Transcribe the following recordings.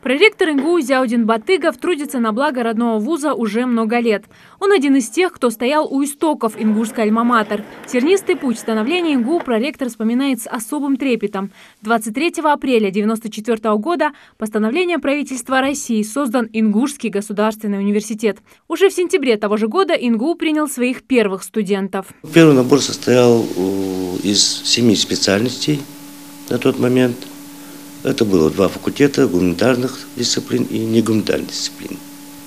Проректор НГУ Зяудин Батыгов трудится на благо родного вуза уже много лет. Он один из тех, кто стоял у истоков ингушской альма-матер. Тернистый путь становления НГУ проректор вспоминает с особым трепетом. 23 апреля 1994 года постановлением правительства России создан Ингушский государственный университет. Уже в сентябре того же года ИНГУ принял своих первых студентов. Первый набор состоял из 7 специальностей на тот момент. Это было 2 факультета гуманитарных дисциплин и негуманитарных дисциплин.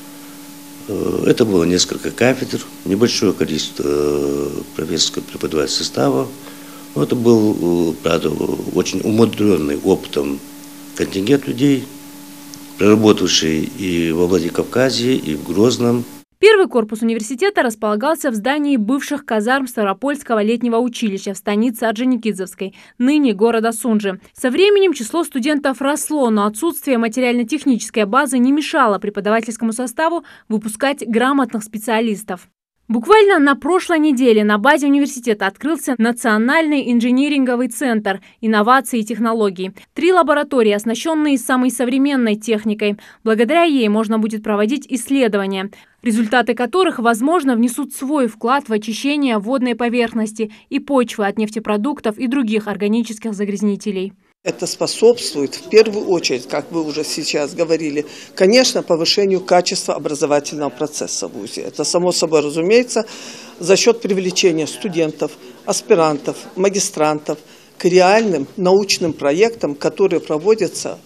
Это было несколько кафедр, небольшое количество профессорского преподавательского состава. Но это был, правда, очень умудренный опытом контингент людей, проработавший и во Владикавказе, и в Грозном. Первый корпус университета располагался в здании бывших казарм Ставропольского летнего училища в станице Орджоникидзевской, ныне города Сунжи. Со временем число студентов росло, но отсутствие материально-технической базы не мешало преподавательскому составу выпускать грамотных специалистов. Буквально на прошлой неделе на базе университета открылся Национальный инжиниринговый центр инноваций и технологий. 3 лаборатории, оснащенные самой современной техникой. Благодаря ей можно будет проводить исследования, результаты которых, возможно, внесут свой вклад в очищение водной поверхности и почвы от нефтепродуктов и других органических загрязнителей. Это способствует в первую очередь, как вы уже сейчас говорили, конечно, повышению качества образовательного процесса в ВУЗе. Это само собой разумеется за счет привлечения студентов, аспирантов, магистрантов к реальным научным проектам, которые проводятся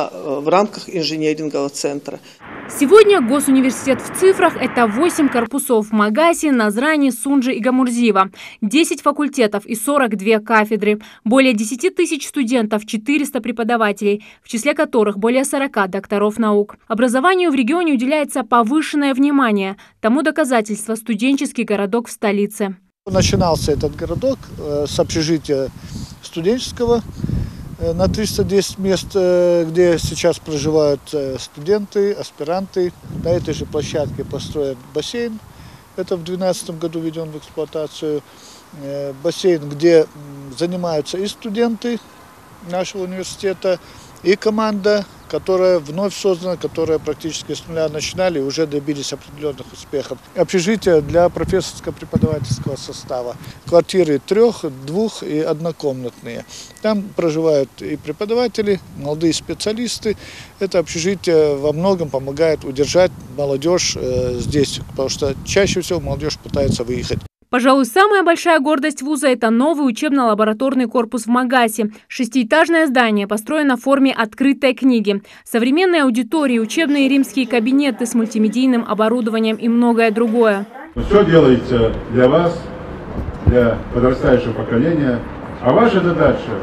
в рамках инжинирингового центра. Сегодня госуниверситет в цифрах – это 8 корпусов в Магасе, Назрани, Сунжи и Гамурзиева, 10 факультетов и 42 кафедры, более 10 тысяч студентов, 400 преподавателей, в числе которых более 40 докторов наук. Образованию в регионе уделяется повышенное внимание. Тому доказательство – студенческий городок в столице. Начинался этот городок с общежития студенческого на 310 мест, где сейчас проживают студенты, аспиранты. На этой же площадке построен бассейн. Это в 2012 году введен в эксплуатацию. Бассейн, где занимаются и студенты нашего университета, и команда, которая вновь создана, которая практически с нуля начинали и уже добились определенных успехов. Общежитие для профессорско-преподавательского состава. Квартиры 3, 2 и однокомнатные. Там проживают и преподаватели, молодые специалисты. Это общежитие во многом помогает удержать молодежь здесь, потому что чаще всего молодежь пытается выехать. Пожалуй, самая большая гордость вуза – это новый учебно-лабораторный корпус в Магасе. 6-этажное здание построено в форме открытой книги. Современные аудитории, учебные римские кабинеты с мультимедийным оборудованием и многое другое. Все делается для вас, для подрастающего поколения. А ваша задача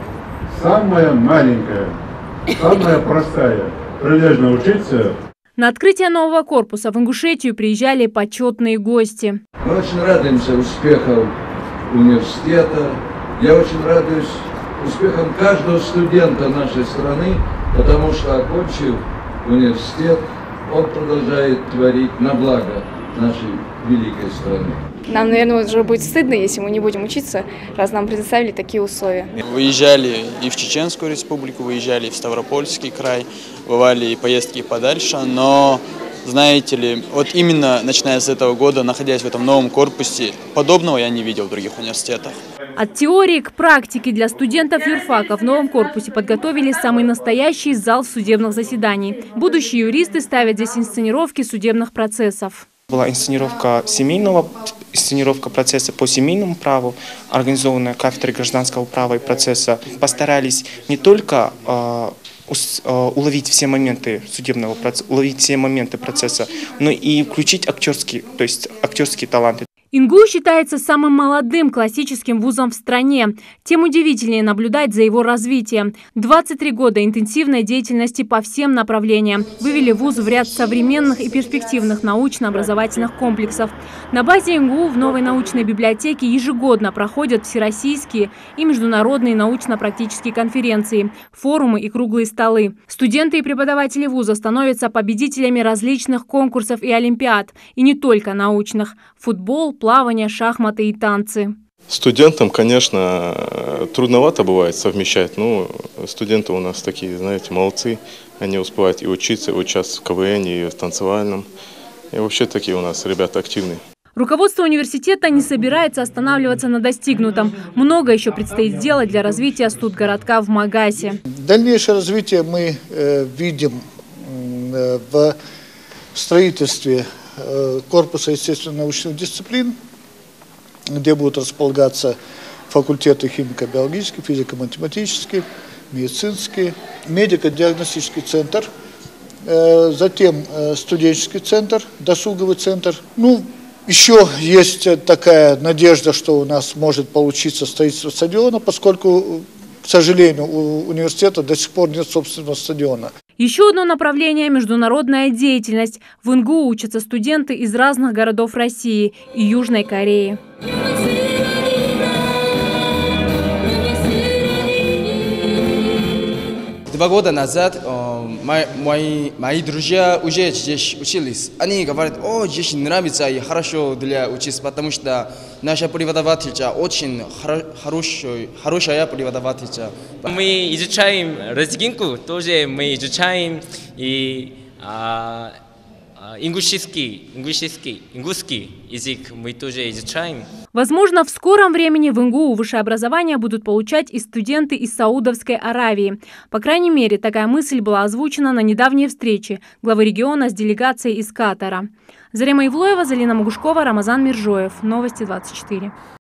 самая маленькая, самая простая – прилежно учиться. На открытие нового корпуса в Ингушетию приезжали почетные гости. Мы очень радуемся успехам университета. Я очень радуюсь успехам каждого студента нашей страны, потому что, окончив университет, он продолжает творить на благо нашей великой страны. Нам, наверное, уже будет стыдно, если мы не будем учиться, раз нам предоставили такие условия. Выезжали и в Чеченскую республику, выезжали и в Ставропольский край, бывали и поездки подальше, но, знаете ли, вот именно начиная с этого года, находясь в этом новом корпусе, подобного я не видел в других университетах. От теории к практике для студентов юрфака в новом корпусе подготовили самый настоящий зал судебных заседаний. Будущие юристы ставят здесь инсценировки судебных процессов. Была инсценировка процесса по семейному праву, организованная кафедрой гражданского права и процесса. Постарались не только уловить все моменты судебного процесса, уловить все моменты процесса, но и включить актерские таланты. ИНГУ считается самым молодым классическим вузом в стране. Тем удивительнее наблюдать за его развитием. 23 года интенсивной деятельности по всем направлениям вывели вуз в ряд современных и перспективных научно-образовательных комплексов. На базе ИНГУ в новой научной библиотеке ежегодно проходят всероссийские и международные научно-практические конференции, форумы и круглые столы. Студенты и преподаватели вуза становятся победителями различных конкурсов и олимпиад, и не только научных – футбол, плавание, шахматы и танцы. Студентам, конечно, трудновато бывает совмещать, но студенты у нас такие, знаете, молодцы. Они успевают и учиться, и участвовать в КВН, и в танцевальном. И вообще такие у нас ребята активные. Руководство университета не собирается останавливаться на достигнутом. Много еще предстоит сделать для развития студгородка в Магасе. Дальнейшее развитие мы видим в строительстве корпуса естественно-научных дисциплин, где будут располагаться факультеты химико-биологический, физико-математический, медицинский, медико-диагностический центр, затем студенческий центр, досуговый центр. Еще есть такая надежда, что у нас может получиться строительство стадиона, поскольку, к сожалению, у университета до сих пор нет собственного стадиона. Еще одно направление – международная деятельность. В НГУ учатся студенты из разных городов России и Южной Кореи. 2 года назад мои друзья уже здесь учились. Они говорят, здесь нравится и хорошо для учиться, потому что наша преподавательница очень хорошая преподавательница. Мы изучаем разгинку, тоже мы изучаем и ингушский язык мы тоже изучаем. Возможно, в скором времени в НГУ высшее образование будут получать и студенты из Саудовской Аравии. По крайней мере, такая мысль была озвучена на недавней встрече главы региона с делегацией из Катара. Зарема Ивлоева, Залина Магушкова, Рамазан Миржоев. Новости 24.